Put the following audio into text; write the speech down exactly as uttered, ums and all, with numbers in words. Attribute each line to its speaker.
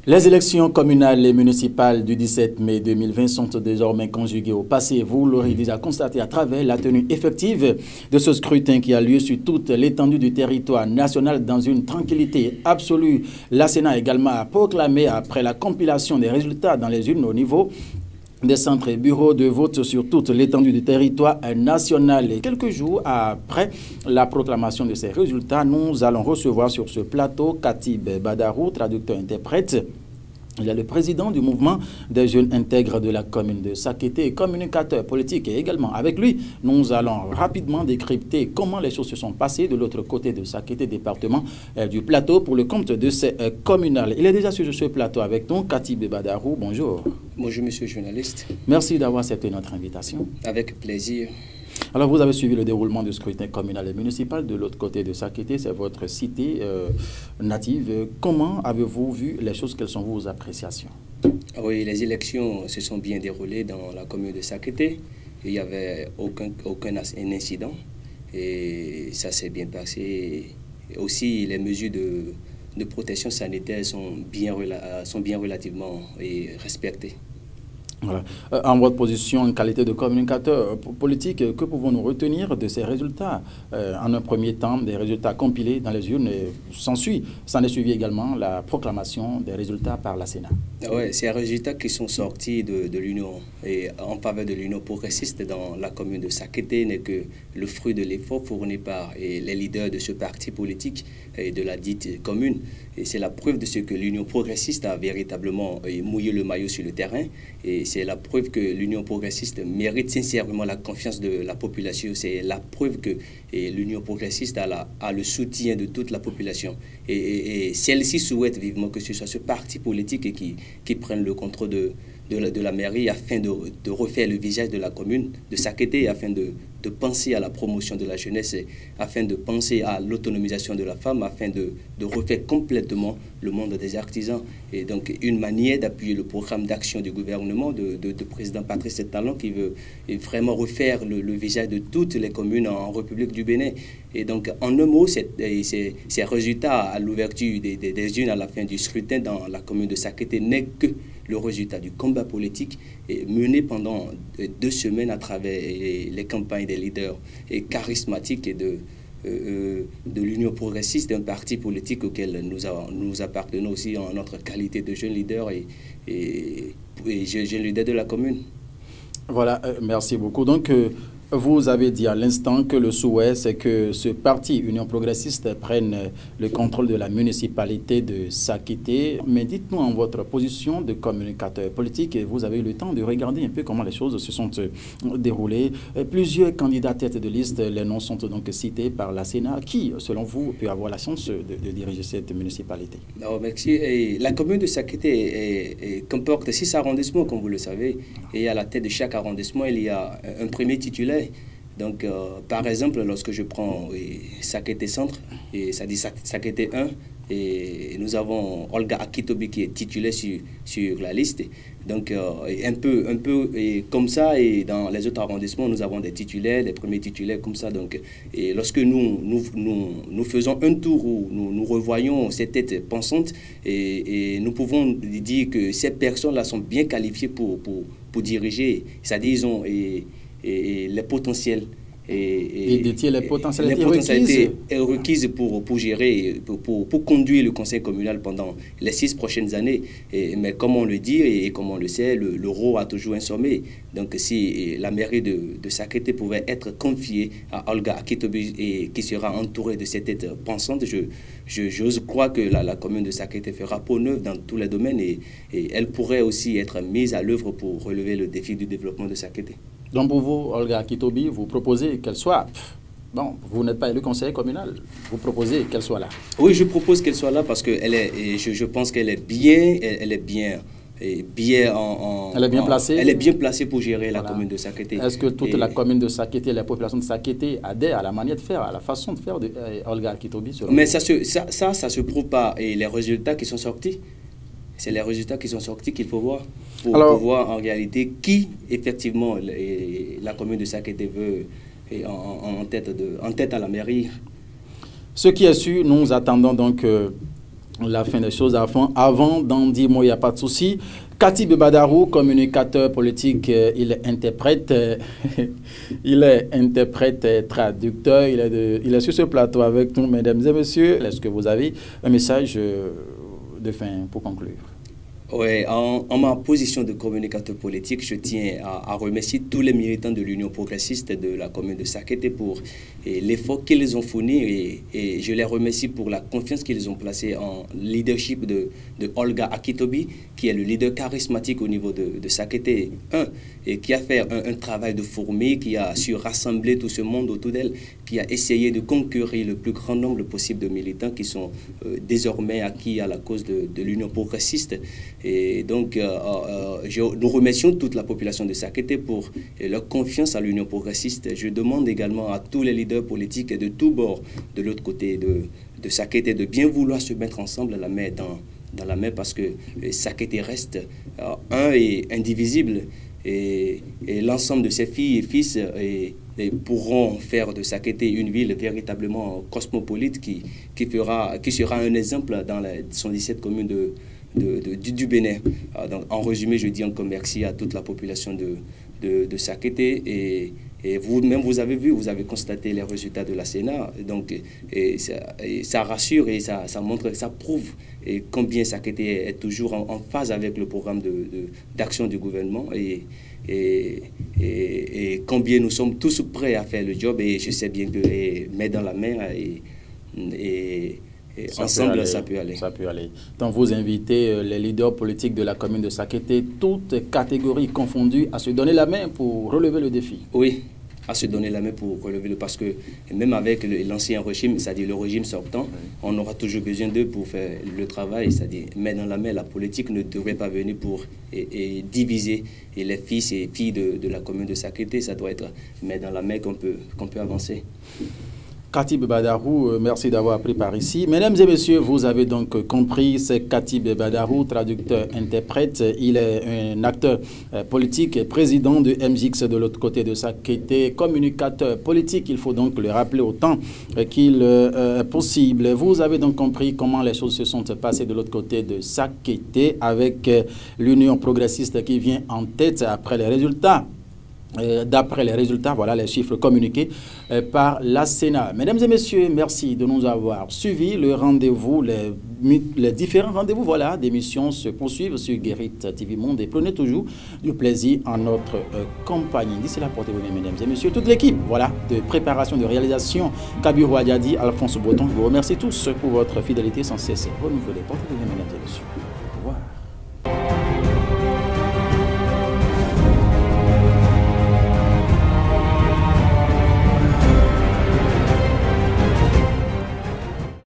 Speaker 1: Les élections communales et municipales du dix-sept mai deux mille vingt sont désormais conjuguées au passé. Vous l'aurez déjà constaté à travers la tenue effective de ce scrutin qui a lieu sur toute l'étendue du territoire national dans une tranquillité absolue. La Sénat a également proclamé après la compilation des résultats dans les urnes au niveau des centres et bureaux de vote sur toute l'étendue du territoire national. Et quelques jours après la proclamation de ces résultats, nous allons recevoir sur ce plateau Katib Badarou, traducteur-interprète. Il est le président du mouvement des jeunes intègres de la commune de Sakété, communicateur politique. Et également avec lui, nous allons rapidement décrypter comment les choses se sont passées de l'autre côté de Sakété, département euh, du plateau, pour le compte de ces euh, communales. Il est déjà sur ce plateau avec nous, Katib Badarou. Bonjour.
Speaker 2: Bonjour, monsieur le journaliste.
Speaker 1: Merci d'avoir accepté notre invitation.
Speaker 2: Avec plaisir.
Speaker 1: Alors, vous avez suivi le déroulement du scrutin communal et municipal de l'autre côté de Sakété, c'est votre cité euh, native. Comment avez-vous vu les choses? Quelles sont vos appréciations?
Speaker 2: Oui, les élections se sont bien déroulées dans la commune de Sakété. Il n'y avait aucun, aucun incident et ça s'est bien passé. Et aussi, les mesures de, de protection sanitaire sont bien, sont bien relativement respectées.
Speaker 1: Voilà. Euh, en votre position en qualité de communicateur politique, que pouvons-nous retenir de ces résultats? euh, En un premier temps, des résultats compilés dans les urnes, s'ensuit. S'en est suivi également la proclamation des résultats par la Sénat.
Speaker 2: Oui, c'est un résultat qui sont sortis de, de l'Union et en faveur de l'Union progressiste dans la commune de Sakété n'est que le fruit de l'effort fourni par et les leaders de ce parti politique et de la dite commune. Et c'est la preuve de ce que l'Union progressiste a véritablement mouillé le maillot sur le terrain. Et c'est la preuve que l'Union progressiste mérite sincèrement la confiance de la population. C'est la preuve que l'Union progressiste a, la, a le soutien de toute la population. Et, et, et celle-ci souhaite vivement que ce soit ce parti politique qui, qui prenne le contrôle de, de, la, de la mairie afin de, de refaire le visage de la commune, de Sakété, afin de, de penser à la promotion de la jeunesse, et afin de penser à l'autonomisation de la femme, afin de, de refaire complètement le monde des artisans. Et donc une manière d'appuyer le programme d'action du gouvernement de, de, de président Patrice Talon qui veut vraiment refaire le, le visage de toutes les communes en, en République du Bénin. Et donc en un mot, ces résultats à l'ouverture des, des, des urnes à la fin du scrutin dans la commune de Sakété n'est que le résultat du combat politique mené pendant deux semaines à travers les campagnes des leaders et charismatiques et de, euh, de l'Union progressiste, un parti politique auquel nous, a, nous appartenons aussi en notre qualité de jeunes leaders et, et, et jeunes leaders de la commune.
Speaker 1: Voilà, euh, merci beaucoup. Donc, euh, vous avez dit à l'instant que le souhait, c'est que ce parti Union progressiste prenne le contrôle de la municipalité de Sakété. Mais dites-nous en votre position de communicateur politique, et vous avez eu le temps de regarder un peu comment les choses se sont déroulées. Plusieurs candidats tête de liste, les noms sont donc cités par la Sénat. Qui, selon vous, peut avoir la chance de, de diriger cette municipalité?
Speaker 2: Non, merci. Et la commune de Sakété comporte six arrondissements, comme vous le savez. Et à la tête de chaque arrondissement, il y a un premier titulaire. Donc, euh, par exemple, lorsque je prends oui, Sakété Centre, et ça dit Sakété un, et nous avons Olga Akitobi qui est titulaire sur, sur la liste. Donc, euh, un peu, un peu et comme ça, et dans les autres arrondissements, nous avons des titulaires, des premiers titulaires comme ça. Donc, et lorsque nous, nous, nous, nous faisons un tour où nous, nous revoyons ces têtes pensantes, et, et nous pouvons dire que ces personnes-là sont bien qualifiées pour, pour, pour diriger. C'est-à-dire, ils ont... Et, et les potentiels et,
Speaker 1: et détient les potentialités,
Speaker 2: les potentialités requises, requises pour, pour gérer, pour, pour, pour conduire le conseil communal pendant les six prochaines années. Et, mais comme on le dit et, et comme on le sait, le, le rôle a toujours un sommet. Donc si la mairie de, de Sakété pouvait être confiée à Olga Akitobi et qui sera entourée de cette tête pensante, je, je, j'ose croire que la, la commune de Sakété fera peau neuve dans tous les domaines et, et elle pourrait aussi être mise à l'œuvre pour relever le défi du développement de Sakété.
Speaker 1: Donc pour vous, Olga Akitobi, vous proposez qu'elle soit... Bon, vous n'êtes pas élu conseiller communal, vous proposez qu'elle soit là.
Speaker 2: Oui, je propose qu'elle soit là parce que elle est, et je, je pense qu'elle est bien, elle, elle est bien, et bien en, en...
Speaker 1: Elle est bien placée.
Speaker 2: Elle est bien placée pour gérer
Speaker 1: voilà.
Speaker 2: la commune de Sakété.
Speaker 1: Est-ce que toute
Speaker 2: et,
Speaker 1: la commune de Sakété, la population de Sakété adhère à la manière de faire, à la façon de faire de euh, Olga Akitobi?
Speaker 2: Mais ça, se, ça, ça, ça se prouve par et les résultats qui sont sortis. C'est les résultats qui sont sortis qu'il faut voir pour, Alors, pour voir en réalité qui, effectivement, les, la commune de Sakété veut en, en, tête de, en tête à la mairie.
Speaker 1: Ce qui est sûr, nous attendons donc euh, la fin des choses avant, avant d'en dire moi, il n'y a pas de souci. Katib Badarou, communicateur politique, euh, il est interprète, euh, il est interprète, euh, traducteur, il est, de, il est sur ce plateau avec nous, mesdames et messieurs. Est-ce que vous avez un message euh, de fin pour conclure?
Speaker 2: Oui, en, en ma position de communicateur politique, je tiens à, à remercier tous les militants de l'Union progressiste de la commune de Sakété pour l'effort qu'ils ont fourni et, et je les remercie pour la confiance qu'ils ont placée en leadership de, de Olga Akitobi, qui est le leader charismatique au niveau de, de Sakété un et qui a fait un, un travail de fourmi, qui a su rassembler tout ce monde autour d'elle, qui a essayé de conquérir le plus grand nombre possible de militants qui sont euh, désormais acquis à la cause de, de l'Union progressiste. Et donc, euh, euh, je, nous remercions toute la population de Sakété pour euh, leur confiance à l'Union progressiste. Je demande également à tous les leaders politiques de tous bords, de l'autre côté de, de Sakété, de bien vouloir se mettre ensemble la main dans, dans la main parce que euh, Sakété reste euh, un et indivisible. Et, et l'ensemble de ses filles et fils et, et pourront faire de Sakété une ville véritablement cosmopolite qui, qui, fera, qui sera un exemple dans les soixante-dix-sept communes de, de, de, du, du Bénin. Donc, en résumé, je dis encore merci à toute la population de, de, de Sakété et, et vous-même, vous avez vu, vous avez constaté les résultats de la Sénat. Donc, et ça, et ça rassure et ça, ça montre, ça prouve et combien Sakété est toujours en, en phase avec le programme d'action de, de, du gouvernement et, et, et, et combien nous sommes tous prêts à faire le job. Et je sais bien que et, main dans la main et, et, et ça ensemble, peut aller, ça peut aller.
Speaker 1: Ça peut aller. Donc, vous invitez les leaders politiques de la commune de Sakété, toutes catégories confondues, à se donner la main pour relever le défi.
Speaker 2: Oui, à se donner la main pour relever le... Parce que même avec l'ancien régime, c'est-à-dire le régime sortant, oui, on aura toujours besoin d'eux pour faire le travail, c'est-à-dire main dans la main. La politique ne devrait pas venir pour et, et diviser et les fils et filles de, de la commune de Sakété. Ça doit être main dans la main qu'on peut, qu'on peut avancer.
Speaker 1: Katib Badarou, merci d'avoir pris par ici. Mesdames et messieurs, vous avez donc compris, c'est Katib Badarou, traducteur, interprète. Il est un acteur politique, président de M J X de l'autre côté de Sakété, communicateur politique. Il faut donc le rappeler autant qu'il est possible. Vous avez donc compris comment les choses se sont passées de l'autre côté de Sakété avec l'Union progressiste qui vient en tête après les résultats. D'après les résultats, voilà les chiffres communiqués euh, par la Sénat. Mesdames et messieurs, merci de nous avoir suivis. Le rendez-vous, les, les différents rendez-vous voilà, d'émissions se poursuivent sur Guérit T V Monde et prenez toujours du plaisir en notre euh, compagnie. D'ici là, portez-vous bien, mesdames et messieurs. Toute l'équipe voilà, de préparation, de réalisation, Kabirou Adiadi, Alphonse Breton, je vous remercie tous pour votre fidélité sans cesse renouvelée. Portez-vous bien, mesdames et messieurs. Au revoir.